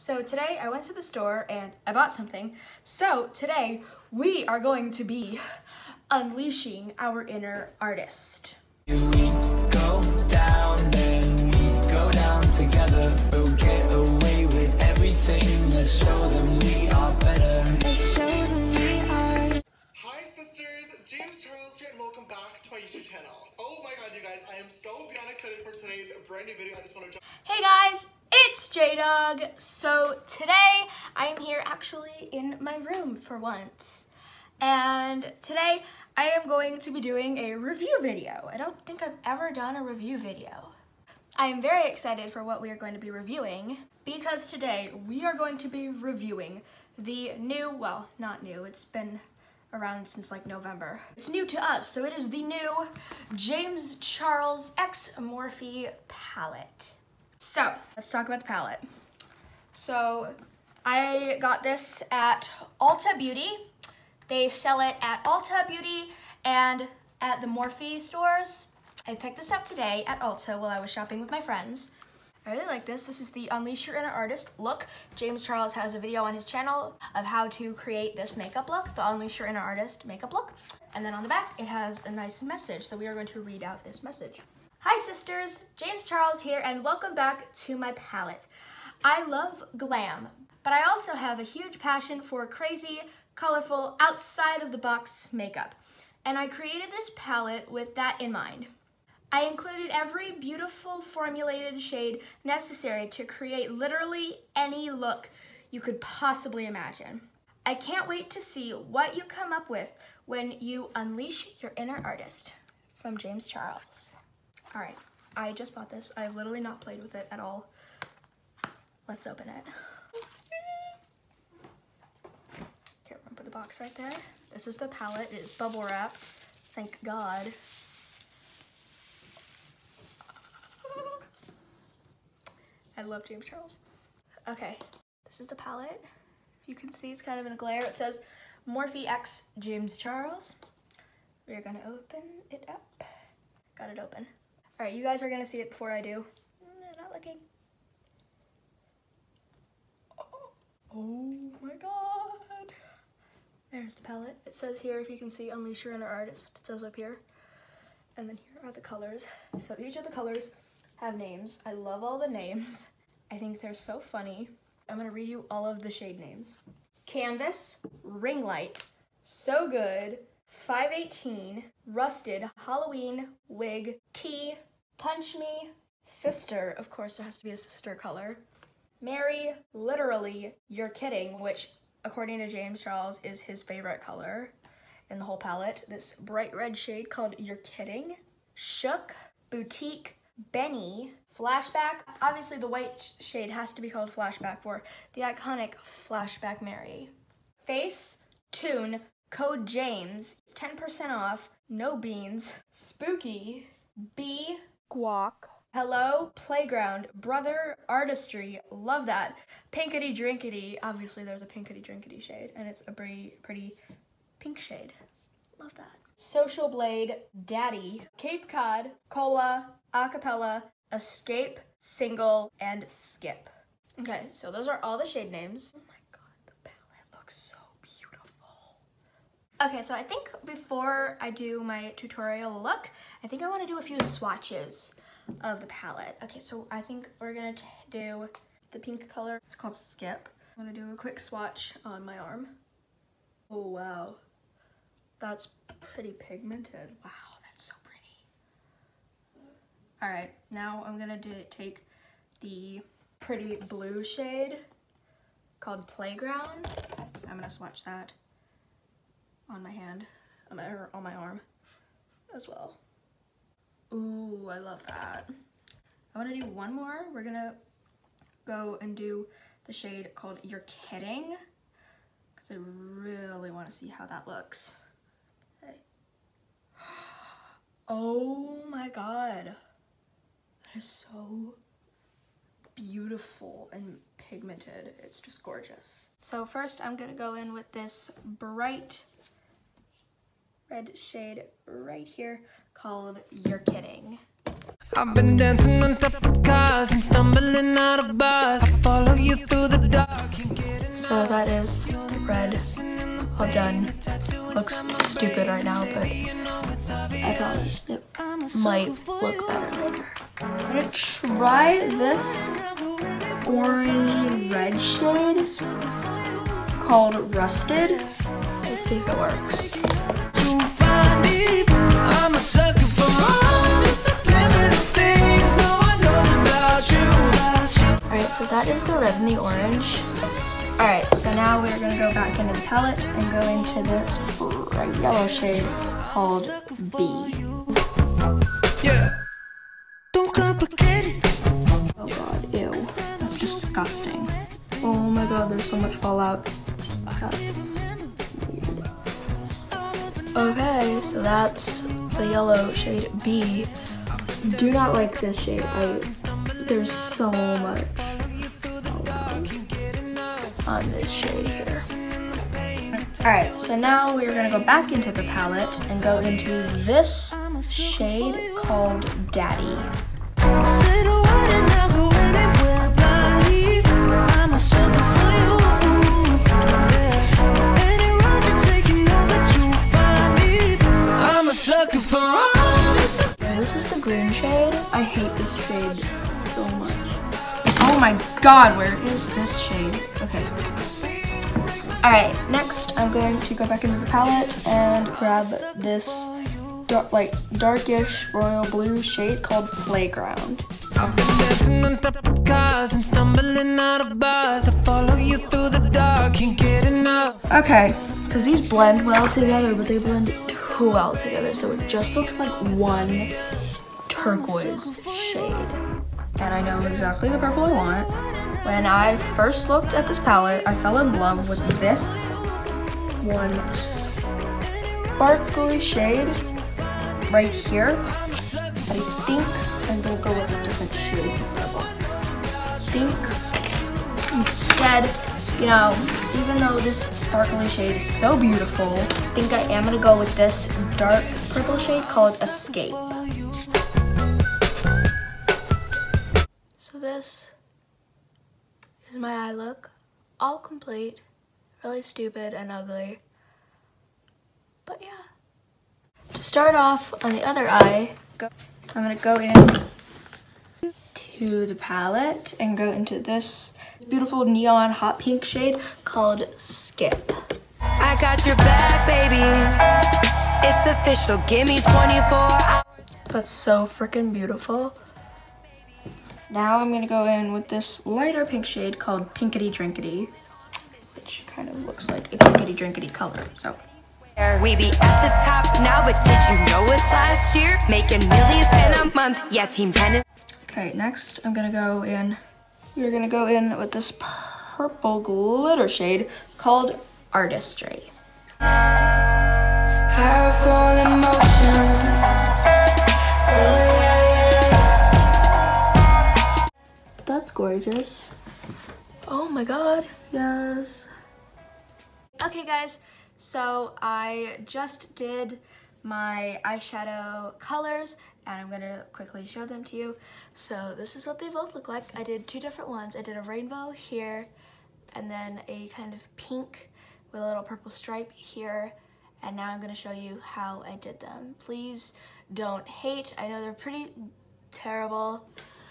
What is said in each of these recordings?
So today I went to the store and I bought something. So today we are going to be unleashing our inner artist. We go down, then we go down together. We'll get away with everything. Let's show them we are better. Let's show them we are. Hi sisters, James Charles here and welcome back to my YouTube channel. Oh my god you guys, I am so beyond excited for today's brand new video. I just want to jump. Hey guys, it's J-Dog. So today I am here actually in my room for once. And today I am going to be doing a review video. I don't think I've ever done a review video. I am very excited for what we are going to be reviewing because today we are going to be reviewing the new, well, not new, it's been around since like November. It's new to us, so it is the new James Charles X Morphe palette. So, let's talk about the palette. So, I got this at Ulta Beauty. They sell it at Ulta Beauty and at the Morphe stores. I picked this up today at Ulta while I was shopping with my friends. I really like this. This is the Unleash Your Inner Artist look. James Charles has a video on his channel of how to create this makeup look, the Unleash Your Inner Artist makeup look. And then on the back, it has a nice message. So we are going to read out this message. Hi sisters, James Charles here and welcome back to my palette. I love glam, but I also have a huge passion for crazy, colorful, outside of the box makeup. And I created this palette with that in mind. I included every beautiful formulated shade necessary to create literally any look you could possibly imagine. I can't wait to see what you come up with when you unleash your inner artist. From James Charles. All right, I just bought this. I have literally not played with it at all. Let's open it. Okay, we're gonna put the box right there. This is the palette. It is bubble wrapped. Thank God. I love James Charles. Okay, this is the palette. If you can see, it's kind of in a glare. It says Morphe X James Charles. We're gonna open it up. Got it open. All right, you guys are gonna see it before I do. Not looking. Oh my God. There's the palette. It says here, if you can see, Unleash Your Inner Artist. It says up here. And then here are the colors. So each of the colors have names. I love all the names. I think they're so funny. I'm gonna read you all of the shade names. Canvas, Ring Light, So Good, 518, Rusted, Halloween, Wig, Tea, Punch Me, Sister, of course there has to be a sister color, Mary, Literally, You're Kidding, which according to James Charles is his favorite color in the whole palette, this bright red shade called You're Kidding, Shook, Boutique, Benny, Flashback, obviously the white shade has to be called Flashback for the iconic Flashback Mary, Face, Tune, Code James, 10% off, No Beans, Spooky, B, Guac, Hello, Playground, Brother, Artistry, love that, Pinkity Drinkity, obviously there's a Pinkity Drinkity shade, and it's a pretty pink shade, love that. Social Blade, Daddy, Cape Cod, Cola, Acapella, Escape, Single, and Skip. Okay, so those are all the shade names. Oh my God, the palette looks so beautiful. Okay, so I think before I do my tutorial look, I think I want to do a few swatches of the palette. Okay, so I think we're gonna do the pink color. It's called Skip. I'm gonna do a quick swatch on my arm. Oh, wow. That's pretty pigmented. Wow, that's so pretty. All right, now I'm gonna take the pretty blue shade called Playground. I'm gonna swatch that on my hand, on my arm as well. Ooh, I love that. I wanna do one more. We're gonna go and do the shade called You're Kidding, because I really wanna see how that looks. Okay. Oh my God. That is so beautiful and pigmented. It's just gorgeous. So first I'm gonna go in with this bright red shade right here called You're Kidding. I've been dancing on top of cars and stumbling out of bars. I follow you through the dark. So that is red, all done. Looks stupid right now, but I promise it might look better later. I'm gonna try this orange red shade called Rusted. Let's see if it works. I'm a sucker for all the subliminal things no one knows about you. Alright, so that is the red and the orange. Alright, so now we're gonna go back into the palette and go into this bright yellow shade called B. Yeah. Don't complicate it. Oh god, ew. That's disgusting. Oh my god, there's so much fallout. That's weird. Okay, so that's the yellow shade B. Do not like this shade. There's so much fallout on this shade here. Alright, so now we're gonna go back into the palette and go into this shade called Daddy. This is the green shade. I hate this shade so much. Oh my god, where is this shade? Okay. Alright, next I'm going to go back into the palette and grab this darkish royal blue shade called Playground. I've been dancing on top of cars and stumbling out of bars. I follow you through the dark, can't get enough. Okay, because these blend well together, but they blend too well together, so it just looks like one turquoise shade. And I know exactly the purple I want. When I first looked at this palette, I fell in love with this one sparkly shade right here. But I think I'm gonna go with a different shade of purple. I think instead, you know, even though this sparkly shade is so beautiful, I think I am gonna go with this dark purple shade called Escape. So this is my eye look, all complete, really stupid and ugly, but yeah. To start off on the other eye, I'm gonna go in to the palette and go into this beautiful neon hot pink shade called Skip. I got your back, baby. It's official. Give me 24 hours. That's so freaking beautiful. Now I'm gonna go in with this lighter pink shade called Pinkity Drinkity, which kind of looks like a pinkity drinkity color. So We be at the top now, but did you know it's last year? Making millions in a month. Yeah, Team 10. okay, next I'm gonna go in. We're gonna go in with this purple glitter shade called Artistry. Powerful emotion. That's gorgeous. Oh my god, yes. Okay guys, so I just did my eyeshadow colors and I'm gonna quickly show them to you. So this is what they both look like. I did two different ones. I did a rainbow here and then a kind of pink with a little purple stripe here. And now I'm gonna show you how I did them. Please don't hate. I know they're pretty terrible.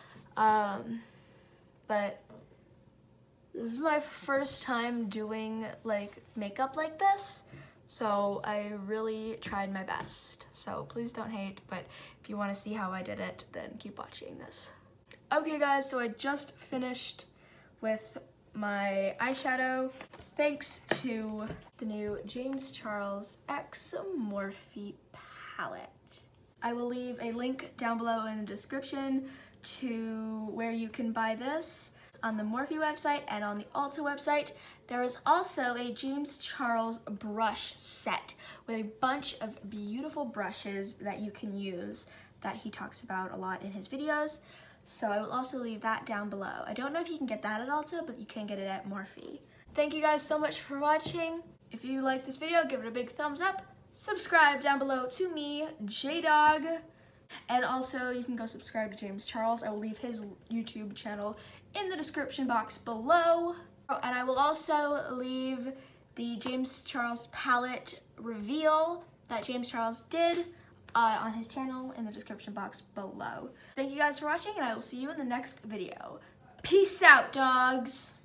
But this is my first time doing like makeup like this, so I really tried my best. So please don't hate, but if you want to see how I did it, then keep watching this. Okay guys, so I just finished with my eyeshadow thanks to the new James Charles X Morphe palette. I will leave a link down below in the description to where you can buy this on the Morphe website and on the Ulta website. There is also a James Charles brush set with a bunch of beautiful brushes that you can use that he talks about a lot in his videos. So I will also leave that down below. I don't know if you can get that at Ulta, but you can get it at Morphe. Thank you guys so much for watching. If you like this video, give it a big thumbs up. Subscribe down below to me, J-Dog. And also, you can go subscribe to James Charles. I will leave his YouTube channel in the description box below. And I will also leave the James Charles palette reveal that James Charles did on his channel in the description box below. Thank you guys for watching, and I will see you in the next video. Peace out, dogs!